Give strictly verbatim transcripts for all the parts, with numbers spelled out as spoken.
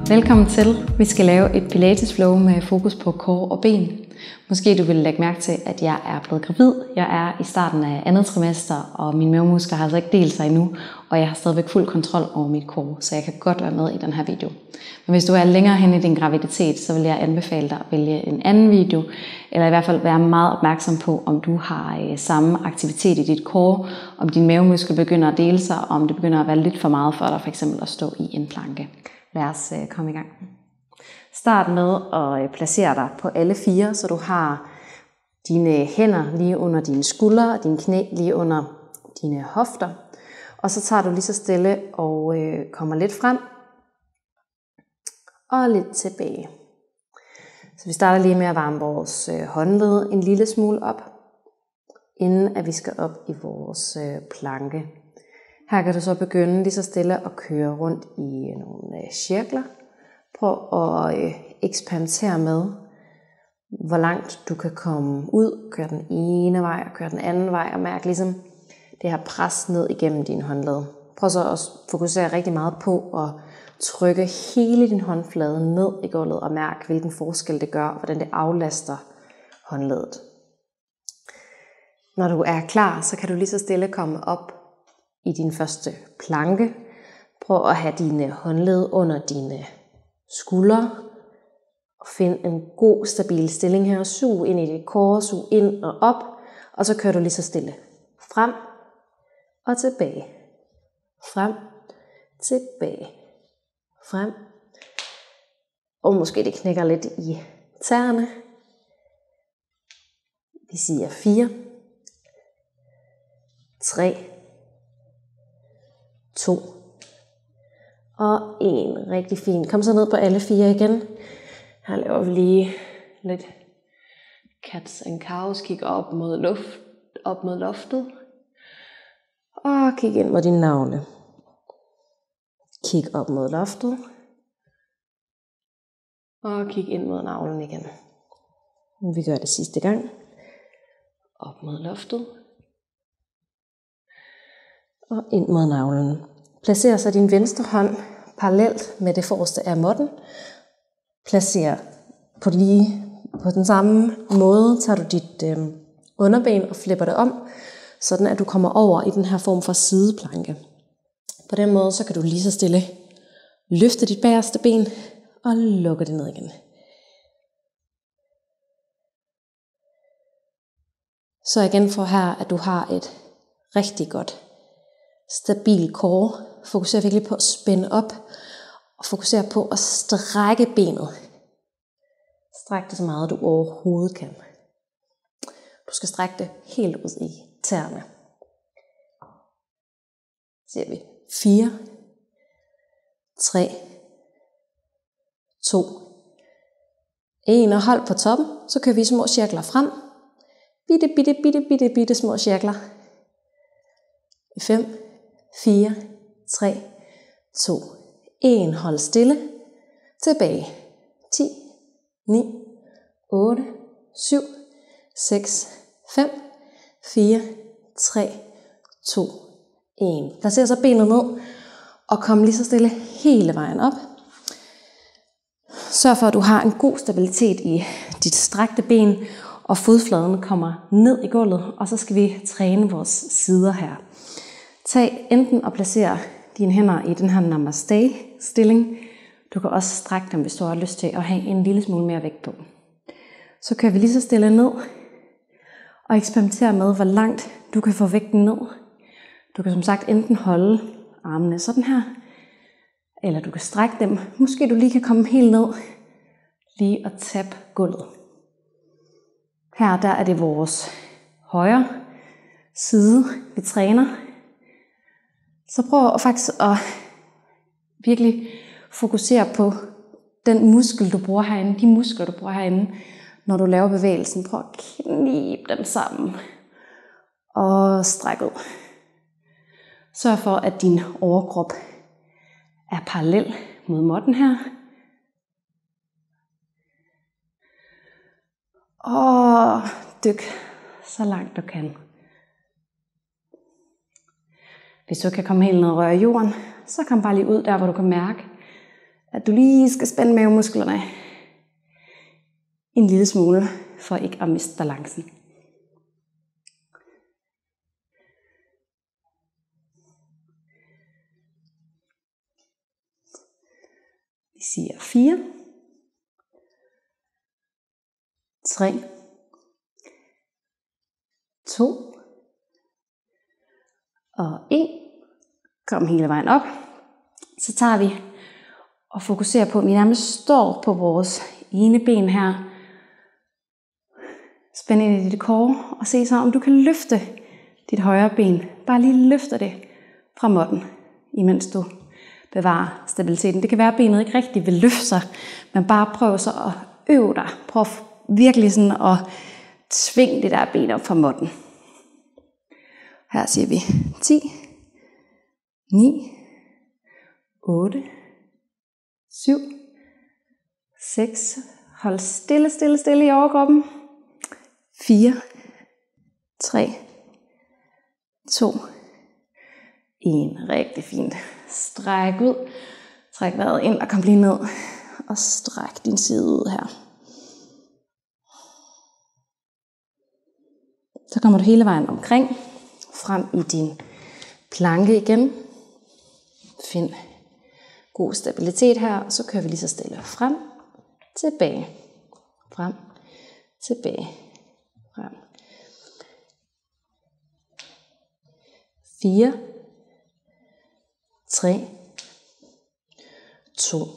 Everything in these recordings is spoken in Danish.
Velkommen til. Vi skal lave et pilates flow med fokus på core og ben. Måske du vil lægge mærke til, at jeg er blevet gravid. Jeg er i starten af andet trimester, og mine mavemuskler har altså ikke delt sig endnu, og jeg har stadigvæk fuld kontrol over mit core, så jeg kan godt være med i den her video. Men hvis du er længere hen i din graviditet, så vil jeg anbefale dig at vælge en anden video, eller i hvert fald være meget opmærksom på, om du har samme aktivitet i dit core, om din mavemuskel begynder at dele sig, og om det begynder at være lidt for meget for dig, for eksempel at stå i en planke. Lad os komme i gang. Start med at placere dig på alle fire, så du har dine hænder lige under dine skuldre, og dine knæ lige under dine hofter. Og så tager du lige så stille og øh, kommer lidt frem og lidt tilbage. Så vi starter lige med at varme vores øh, håndled en lille smule op, inden at vi skal op i vores øh, planke. Her kan du så begynde lige så stille at køre rundt i nogle øh, cirkler. Prøv at øh, eksperimentere med, hvor langt du kan komme ud. Kør den ene vej og kør den anden vej, og mærk ligesom det her pres ned igennem din håndled. Prøv så at fokusere rigtig meget på at trykke hele din håndflade ned i gulvet, og mærk hvilken forskel det gør, og hvordan det aflaster håndledet. Når du er klar, så kan du lige så stille komme op i din første planke. Prøv at have dine håndled under dine skuldre. Og find en god, stabil stilling her. Sug ind i dit core, sug ind og op. Og så kører du lige så stille. Frem og tilbage. Frem, tilbage. Frem. Og måske det knækker lidt i tæerne. Vi siger fire. tre. to og en. Rigtig fint. Kom så ned på alle fire igen. Her laver vi lige lidt cats and cows. Kig op mod luft, op mod loftet. Og kig ind mod din navle. Kig op mod loftet. Og kig ind mod navlen igen. Vi gør det sidste gang. Op mod loftet. Og ind mod navlen. Placer så din venstre hånd parallelt med det forreste af måtten. Placer på lige på den samme måde, tager du dit øh, underben og flipper det om, sådan at du kommer over i den her form for sideplanke. På den måde så kan du lige så stille løfte dit bagerste ben og lukke det ned igen. Så igen for her, at du har et rigtig godt stabil core. Fokuser virkelig på at spænde op, og fokuser på at strække benet. Stræk det så meget, du overhovedet kan. Du skal strække det helt ud i tæerne. Så siger vi fire, tre, to, en, og hold på toppen. Så kører vi små cirkler frem. Bitte, bitte, bitte, bitte, bitte små cirkler. fem, fire, tre, to, en. Hold stille. Tilbage. ti, ni, otte, syv, seks, fem, fire, tre, to, en. Placer så benet ned og kom lige så stille hele vejen op. Sørg for, at du har en god stabilitet i dit strakte ben, og fodfladen kommer ned i gulvet, og så skal vi træne vores sider her. Tag enten og placer dine hænder i den her namaste-stilling. Du kan også strække dem, hvis du har lyst til at have en lille smule mere vægt på. Så kører vi lige så stille ned og eksperimentere med, hvor langt du kan få vægten ned. Du kan som sagt enten holde armene sådan her, eller du kan strække dem. Måske du lige kan komme helt ned, lige og tabe gulvet. Her der er det vores højre side, vi træner. Så prøv faktisk at virkelig fokusere på den muskel, du bruger herinde, de muskler, du bruger herinde, når du laver bevægelsen. Prøv at knibe dem sammen og stræk ud. Sørg for, at din overkrop er parallel mod måtten her. Og dyk så langt du kan. Hvis du kan komme helt ned og røre jorden, så kom bare lige ud der, hvor du kan mærke, at du lige skal spænde mavemusklerne en lille smule, for ikke at miste balancen. Vi siger fire, tre, to og en. Kom hele vejen op. Så tager vi og fokuserer på, at vi nærmest står på vores ene ben her. Spænd ind i dit core og se så, om du kan løfte dit højre ben. Bare lige løfte det fra måtten, imens du bevarer stabiliteten. Det kan være, at benet ikke rigtig vil løfte sig, men bare prøv så at øve dig. Prøv virkelig sådan at tvinge det der ben op fra måtten. Her siger vi ti, ni, otte, syv, seks. Hold stille, stille, stille i overkroppen. fire, tre, to, en. Rigtig fint. Stræk ud. Træk vejret ind og kom lige ned. Og stræk din side ud her. Så kommer du hele vejen omkring. Frem i din planke igen. Find god stabilitet her. Og så kører vi lige så stille frem. Tilbage. Frem. Tilbage. Frem. fire, tre, to,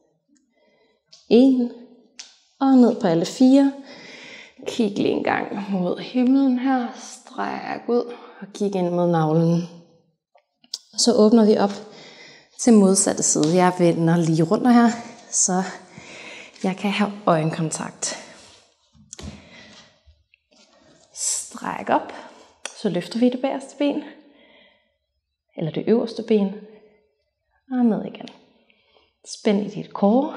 en. Og ned på alle fire. Kig lige en gang mod himlen her. Stræk ud og kig ind mod navlen. Så åbner vi op til modsatte side. Jeg vender lige rundt her, så jeg kan have øjenkontakt. Stræk op. Så løfter vi det bagerste ben. Eller det øverste ben. Og ned igen. Spænd i dit core.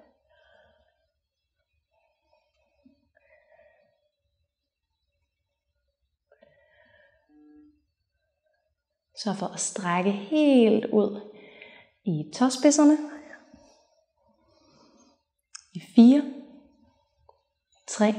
Så for at strække helt ud i tåspidserne. I fire, tre,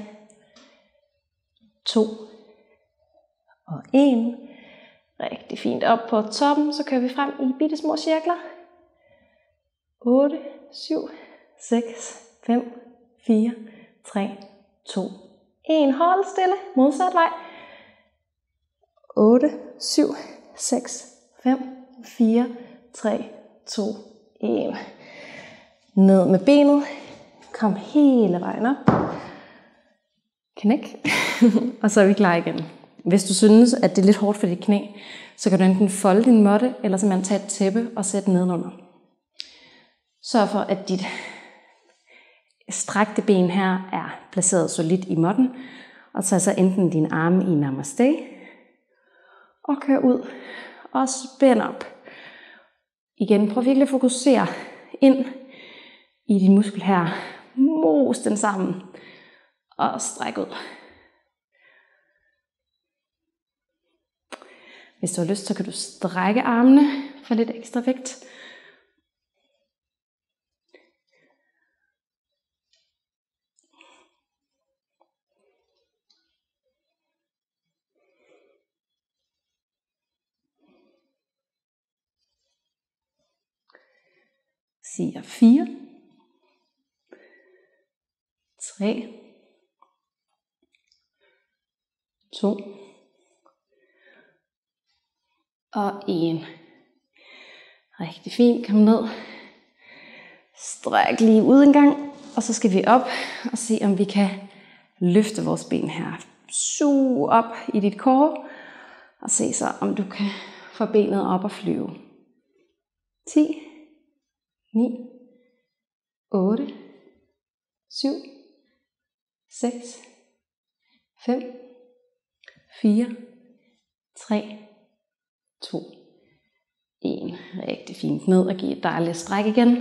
to og en. Rigtig fint op på toppen. Så kører vi frem i bitte små cirkler. otte, syv, seks, fem, fire, tre, to, en. Hold stille. Modsat vej. otte, syv, seks, fem, fire, tre, to, en. Ned med benet. Kom hele vejen op. Knæk. Og så er vi klar igen. Hvis du synes, at det er lidt hårdt for dit knæ, så kan du enten folde din måtte, eller simpelthen tage et tæppe og sætte nedenunder. Sørg for, at dit strakte ben her er placeret solidt i måtten. Og tag så enten dine arme i namaste. Og kør ud. Og spænd op. Igen, prøv virkelig at fokusere ind i din muskel her. Mos den sammen. Og stræk ud. Hvis du har lyst, så kan du strække armene for lidt ekstra vægt. Siger fire, tre, to og en. Rigtig fint. Kom ned. Stræk lige ud en gang. Og så skal vi op og se, om vi kan løfte vores ben her. Sug op i dit core. Og se så, om du kan få benet op og flyve. ti, ni, otte, syv, seks, fem, fire, tre, to, en. Rigtig fint. Ned og giv et dejligt stræk igen.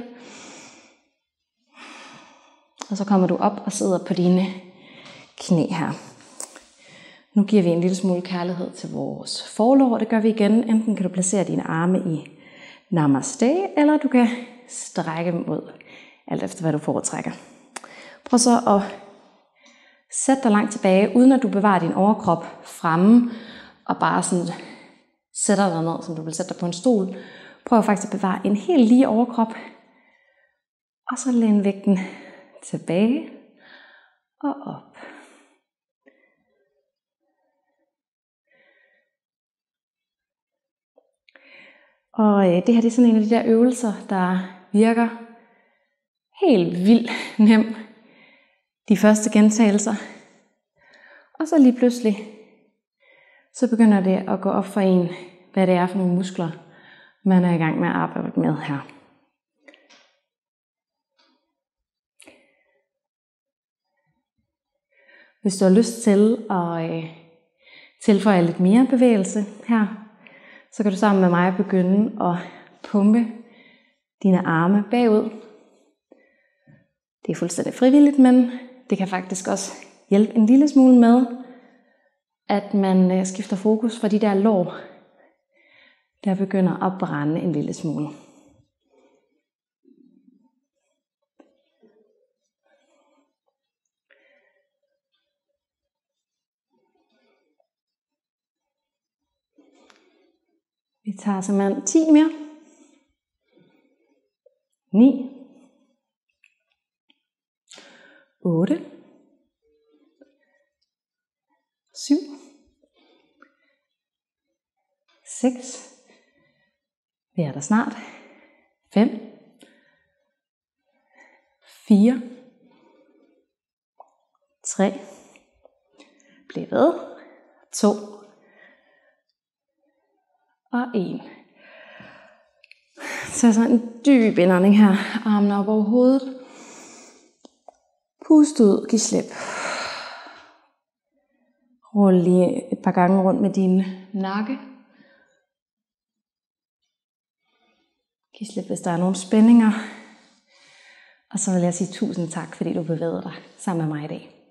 Og så kommer du op og sidder på dine knæ her. Nu giver vi en lille smule kærlighed til vores forlår. Det gør vi igen. Enten kan du placere dine arme i namaste, eller du kan strække dem ud alt efter hvad du foretrækker. Prøv så at sætte dig langt tilbage, uden at du bevarer din overkrop fremme, og bare sådan sætter dig ned, som du vil sætte dig på en stol. Prøv faktisk at bevare en helt lige overkrop, og så læn vægten tilbage og op. Og øh, det her det er sådan en af de der øvelser, der virker helt vildt nem de første gentagelser. Og så lige pludselig, så begynder det at gå op for en, hvad det er for nogle muskler, man er i gang med at arbejde med her. Hvis du har lyst til at øh, tilføje lidt mere bevægelse her, så kan du sammen med mig begynde at pumpe dine arme bagud. Det er fuldstændig frivilligt, men det kan faktisk også hjælpe en lille smule med, at man skifter fokus fra de der lår, der begynder at brænde en lille smule. Vi tager simpelthen ti mere. ni. otte. syv. seks. Vi er der snart. fem. fire. tre. Bliv ved. to. Og en. Så sådan en dyb indånding her. Armene op over hovedet. Pust ud. Giv slip. Rul lige et par gange rundt med din nakke. Giv slip, hvis der er nogle spændinger. Og så vil jeg sige tusind tak, fordi du bevægede dig sammen med mig i dag.